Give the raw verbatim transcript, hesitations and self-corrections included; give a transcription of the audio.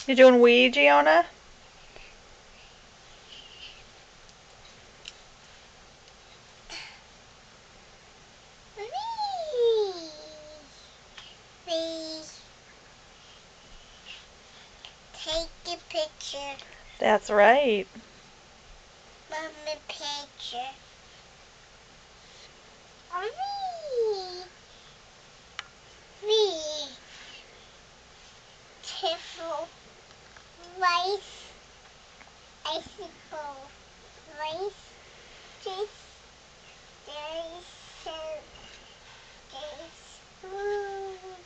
You doing wee, Giona? Wee. Wee. Take a picture. That's right. Mommy picture. Wee. Wee. Tiffle. Rice. Icicle. Rice. Cheese. There's soap. There's spoon.